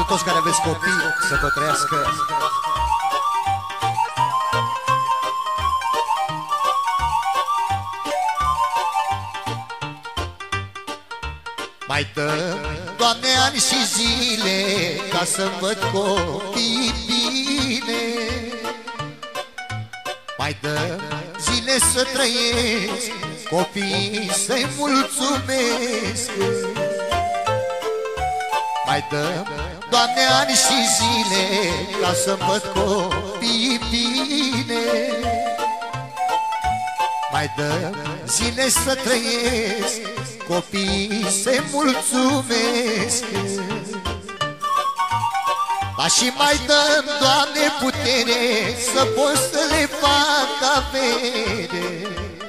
toți care aveți copii să vă trăiască. Mai dă, Doamne, ani și zile ca să văd copii bine. Mai dă zile să trăiesc, copiii să-i mulțumesc. Mai dă, Doamne, ani și zile ca să văd copii bine. Mai dă zile să trăiesc, copiii se mulțumesc. Dar și mai dă-mi, Doamne, putere să pot să le fac avere,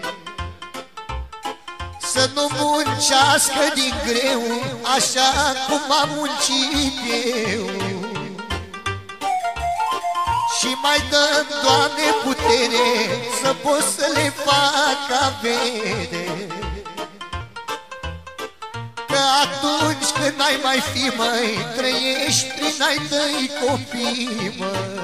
să nu muncească din greu așa cum am muncit eu. Și mai dă-mi, Doamne, putere să pot să le fac avere, că atunci când n-ai mai fi, măi, trăiești prin ai tăi copii, măi.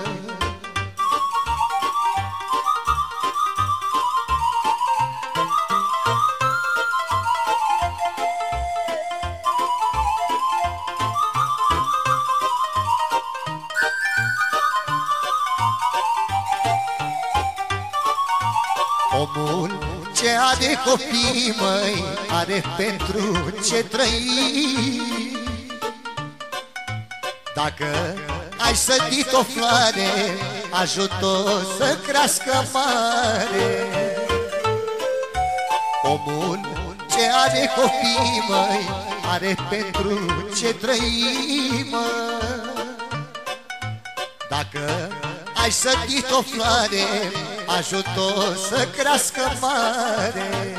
Omul ce are copii, măi, are pentru ce trăi. Dacă ai sădit o floare, ajută-o să crească mare. Omul ce are copii, măi, are pentru ce trăi, măi. Dacă ai sădit o floare, ajută-o să crească mare.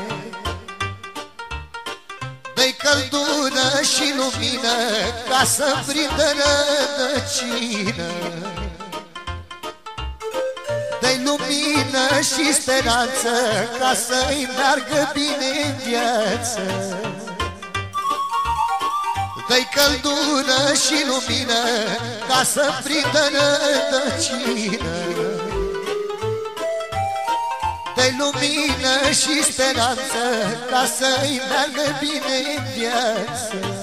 Dă-i căldură și lumină ca să prindă rădăcină. Dă-i lumină și speranță ca să-i meargă bine în viață. Dă-i căldură și lumină ca să prindă rădăcină. Dă-i lumină și speranță ca să-i meargă bine în viață.